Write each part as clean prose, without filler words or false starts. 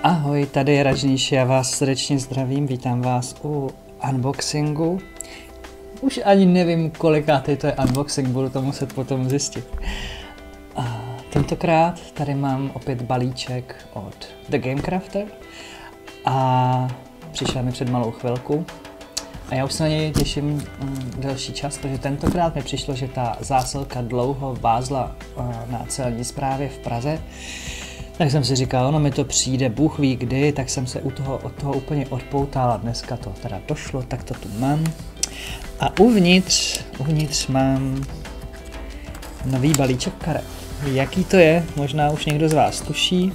Ahoj, tady je Rajnish, já vás srdečně zdravím, vítám vás u unboxingu. Už ani nevím, kolikátej to je unboxing, budu to muset potom zjistit. A tentokrát tady mám opět balíček od The Game Crafter a přišel mi před malou chvilku. A já už se na něj těším delší čas, protože tentokrát mi přišlo, že ta zásilka dlouho vázla na celní správě v Praze. Tak jsem si říkal, ono mi to přijde, Bůh ví kdy, tak jsem se od toho úplně odpoutal a dneska to teda došlo, tak to tu mám. A uvnitř mám nový balíček karet. Jaký to je, možná už někdo z vás tuší.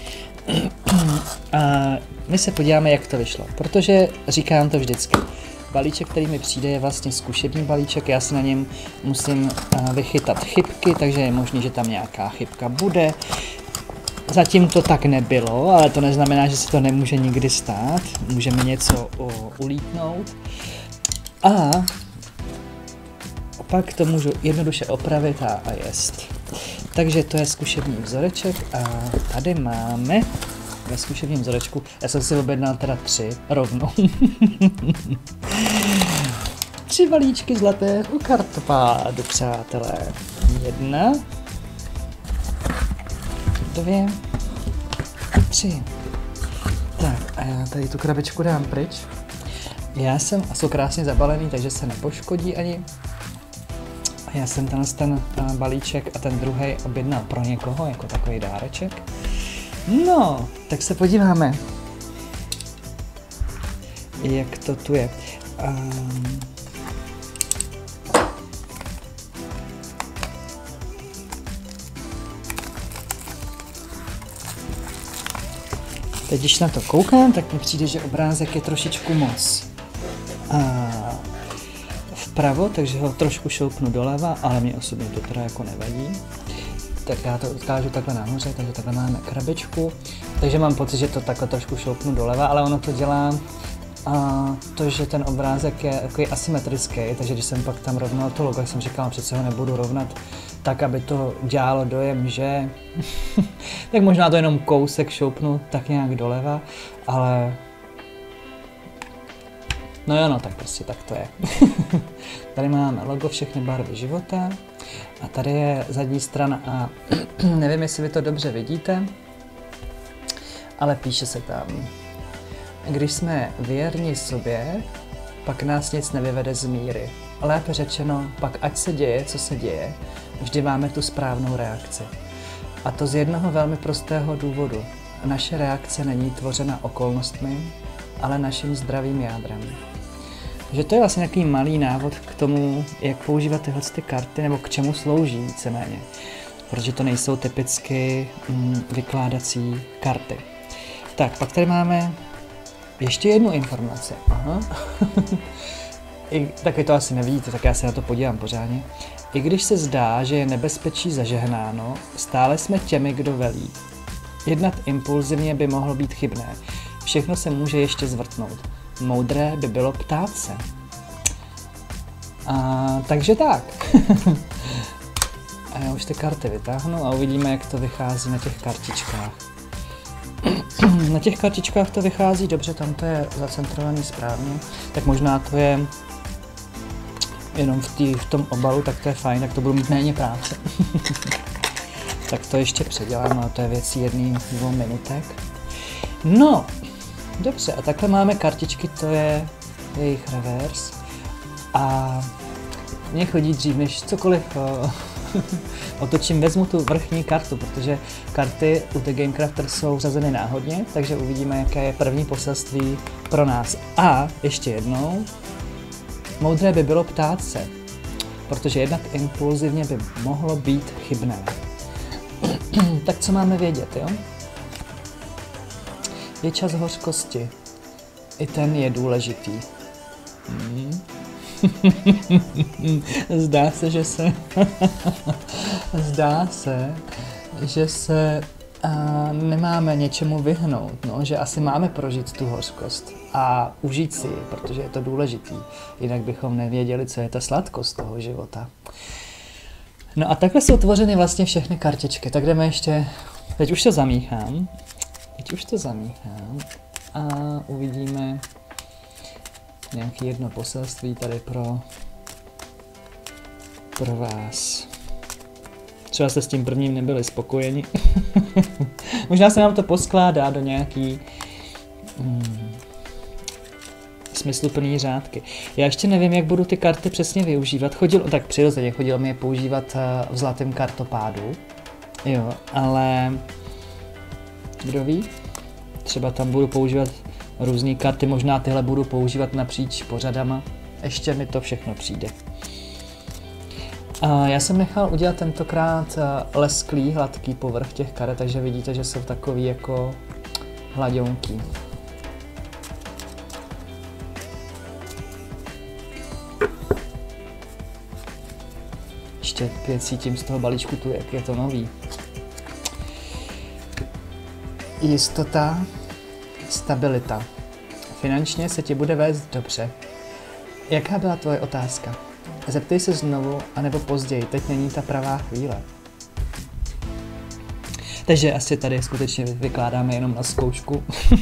A my se podíváme, jak to vyšlo, protože říkám to vždycky. Balíček, který mi přijde, je vlastně zkušební balíček, já si na něm musím vychytat chybky, takže je možné, že tam nějaká chybka bude. Zatím to tak nebylo, ale to neznamená, že se to nemůže nikdy stát. Můžeme něco ulítnout. A pak to můžu jednoduše opravit a jest. Takže to je zkušební vzoreček a tady máme ve zkušebním vzorečku, já jsem si objednal teda 3 rovnou. 3 balíčky zlatého kartopádu, přátelé. 1, 2, 3. Tak a já tady tu krabičku dám pryč. A jsou krásně zabalený, takže se nepoškodí ani. A já jsem ten balíček a ten druhý objednal pro někoho, jako takový dáreček. No, tak se podíváme, jak to tu je. Teď, když na to koukám, tak mi přijde, že obrázek je trošičku moc vpravo, takže ho trošku šoupnu doleva, ale mě osobně to teda jako nevadí. Tak já to ukážu takhle nahoře, takže takhle máme krabičku. Takže mám pocit, že to takhle trošku šoupnu doleva, ale ono to dělá to, že ten obrázek je takový asymetrický, takže když jsem pak tam rovnal to logo, jsem říkal, přece ho nebudu rovnat tak, aby to dělalo dojem, že tak možná to jenom kousek šoupnu tak nějak doleva, ale no jo, no, tak prostě tak to je. Tady máme logo Všechny barvy života a tady je zadní strana a nevím, jestli vy to dobře vidíte, ale píše se tam: když jsme věrni sobě, pak nás nic nevyvede z míry. Lépe řečeno, pak ať se děje, co se děje, vždy máme tu správnou reakci. A to z jednoho velmi prostého důvodu. Naše reakce není tvořena okolnostmi, ale naším zdravým jádrem. Takže to je vlastně nějaký malý návod k tomu, jak používat tyhle karty, nebo k čemu slouží víceméně. Protože to nejsou typicky vykládací karty. Tak, pak tady máme ještě jednu informaci. Aha. Tak vy to asi nevidíte, tak já se na to podívám pořádně. I když se zdá, že je nebezpečí zažehnáno, stále jsme těmi, kdo velí. Jednat impulzivně by mohlo být chybné. Všechno se může ještě zvrtnout. Moudré by bylo ptát se. Takže tak. A já už ty karty vytáhnu a uvidíme, jak to vychází na těch kartičkách. Na těch kartičkách to vychází dobře, tam to je zacentrovaný správně, tak možná to je jenom v tom obalu, tak to je fajn, tak to budu mít méně práce. Tak to ještě předělám, ale to je věcí 1-2 minutek. No, dobře, a takhle máme kartičky, to je jejich revers. A mně chodí dřív, než cokoliv otočím, vezmu tu vrchní kartu, protože karty u The Game Crafter jsou řazeny náhodně, takže uvidíme, jaké je první poselství pro nás. A ještě jednou, moudré by bylo ptát se, protože jednat impulzivně by mohlo být chybné. Tak co máme vědět, jo? Je čas hořkosti. I ten je důležitý. Zdá se, že se nemáme něčemu vyhnout, no, že asi máme prožít tu hořkost a užít si ji, protože je to důležitý, jinak bychom nevěděli, co je ta sladkost toho života. No a takhle jsou tvořeny vlastně všechny kartičky, tak jdeme ještě, teď už to zamíchám, Teď už to zamíchám a uvidíme nějaké jedno poselství tady pro vás. Třeba jste s tím prvním nebyli spokojeni. Možná se nám to poskládá do nějaký smysluplný řádky. Já ještě nevím, jak budu ty karty přesně využívat. Tak přirozeně chodilo mi je používat v zlatém kartopádu. Jo, ale kdo ví? Třeba tam budu používat různé karty, možná tyhle budu používat napříč pořadama. Ještě mi to všechno přijde. Já jsem nechal udělat tentokrát lesklý, hladký povrch těch karet, takže vidíte, že jsou takový jako hladěnký. Ještě cítím z toho balíčku tu, jak je to nový. Jistota, stabilita. Finančně se ti bude vést dobře. Jaká byla tvoje otázka? Zeptej se znovu, anebo později, teď není ta pravá chvíle. Takže asi tady skutečně vykládáme jenom na zkoušku.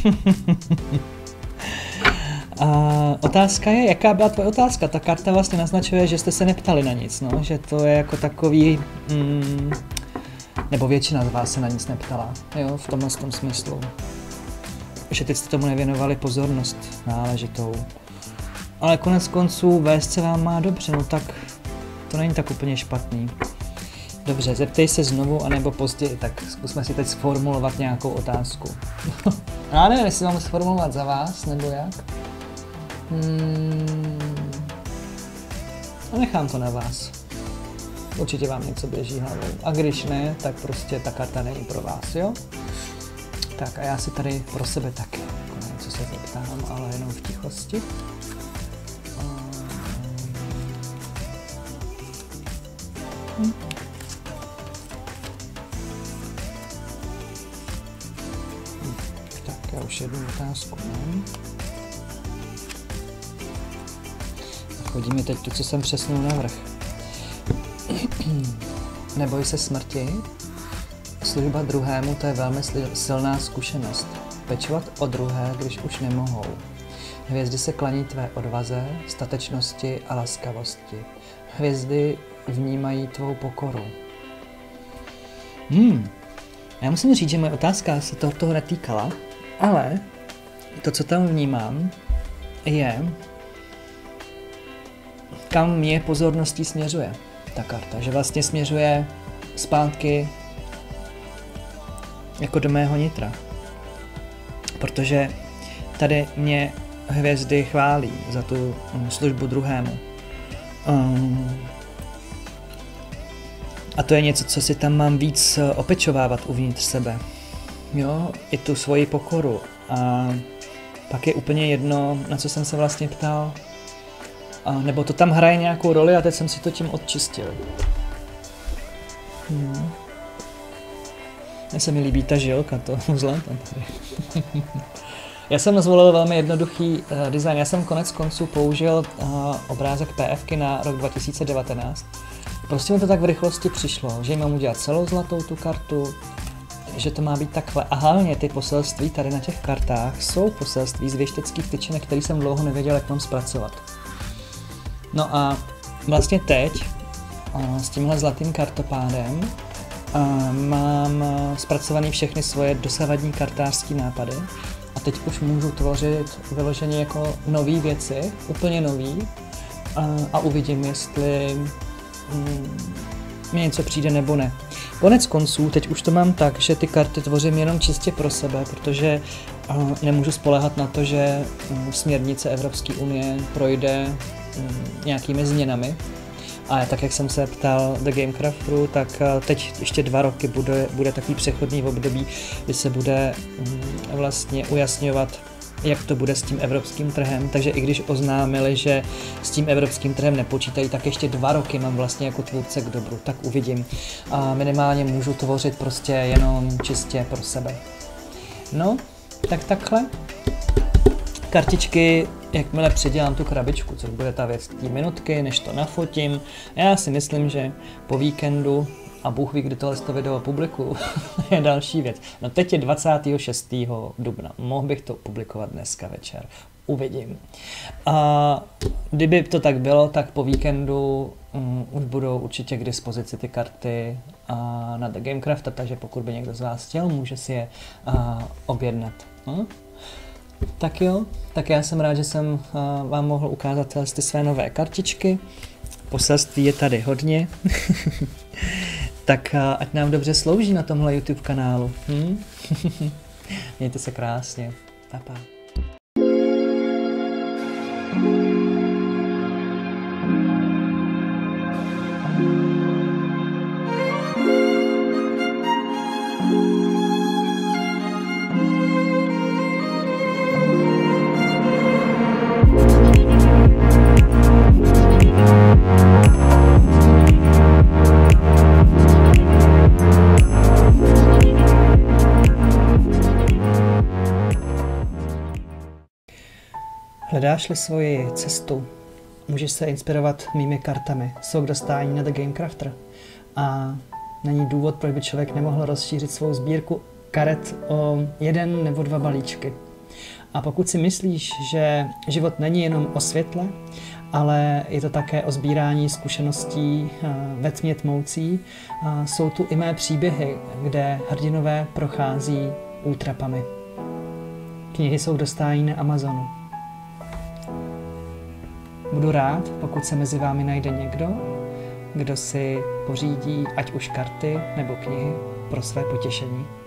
Otázka je, jaká byla tvoje otázka? Ta karta vlastně naznačuje, že jste se neptali na nic, no? Že to je jako takový... nebo většina z vás se na nic neptala, jo, v tomhle tom smyslu. Že teď jste tomu nevěnovali pozornost náležitou. Ale konec konců vést se vám má dobře, no tak to není tak úplně špatný. Dobře, zeptej se znovu, anebo později, tak zkusme si teď sformulovat nějakou otázku. Já nevím, jestli mám sformulovat za vás, nebo jak. A nechám to na vás. Určitě vám něco běží hlavou. A když ne, tak prostě ta karta není pro vás, jo? Tak a já si tady pro sebe taky něco se zeptám, ale jenom v tichosti. Tak já už jednu otázku mám. Chodíme teď to, co jsem přesnul navrch. Neboj se smrti. Služba druhému, to je velmi silná zkušenost. Pečovat o druhé, když už nemohou. Hvězdy se klaní tvé odvaze, statečnosti a laskavosti. Hvězdy vnímají tvou pokoru. Já musím říct, že moje otázka se toho netýkala, ale to, co tam vnímám, je, kam mě pozorností směřuje ta karta. Že vlastně směřuje zpátky jako do mého nitra. Protože tady mě hvězdy chválí za tu službu druhému. A to je něco, co si tam mám víc opečovávat uvnitř sebe. Jo, i tu svoji pokoru. A pak je úplně jedno, na co jsem se vlastně ptal. Nebo to tam hraje nějakou roli a teď jsem si to tím odčistil. Mně se mi líbí ta žilka, to zlata tady. Já jsem zvolil velmi jednoduchý design. Já jsem konec konců použil obrázek PFky na rok 2019. Prostě mi to tak v rychlosti přišlo, že mám udělat celou zlatou tu kartu, že to má být takhle. A hlavně ty poselství tady na těch kartách jsou poselství z věšteckých tyčinek, který jsem dlouho nevěděl, jak mám zpracovat. No a vlastně teď s tímhle zlatým kartopádem mám zpracovaný všechny svoje dosavadní kartářský nápady a teď už můžu tvořit vyloženě jako nový věci, úplně nový a uvidím, jestli mi něco přijde nebo ne. Konec konců, teď už to mám tak, že ty karty tvořím jenom čistě pro sebe, protože nemůžu spoléhat na to, že směrnice Evropské unie projde nějakými změnami. A tak, jak jsem se ptal The Gamecrafteru, tak teď ještě 2 roky bude takový přechodný období, kdy se bude vlastně ujasňovat, jak to bude s tím evropským trhem. Takže i když oznámili, že s tím evropským trhem nepočítají, tak ještě 2 roky mám vlastně jako tvůrce k dobru. Tak uvidím. A minimálně můžu tvořit prostě jenom čistě pro sebe. No, tak takhle. Kartičky, jakmile předělám tu krabičku, což bude ta věc 2 minutky, než to nafotím. Já si myslím, že po víkendu A Bůh ví, kdy tohle video publikuju, je další věc. No teď je 26. dubna, mohl bych to publikovat dneska večer, uvidím. A kdyby to tak bylo, tak po víkendu už budou určitě k dispozici ty karty na The Gamecrafter, takže pokud by někdo z vás chtěl, může si je objednat. Tak jo, tak já jsem rád, že jsem vám mohl ukázat ty své nové kartičky. Poselství je tady hodně. Tak ať nám dobře slouží na tomhle YouTube kanálu. Mějte se krásně. Pa, pa. Hledáš-li svoji cestu, můžeš se inspirovat mými kartami. Jsou k dostání na The Gamecrafter. A není důvod, proč by člověk nemohl rozšířit svou sbírku karet o 1 nebo 2 balíčky. A pokud si myslíš, že život není jenom o světle, ale je to také o sbírání zkušeností ve tmě tmoucí, jsou tu i mé příběhy, kde hrdinové prochází útrapami. Knihy jsou k dostání na Amazonu. Budu rád, pokud se mezi vámi najde někdo, kdo si pořídí ať už karty nebo knihy pro své potěšení.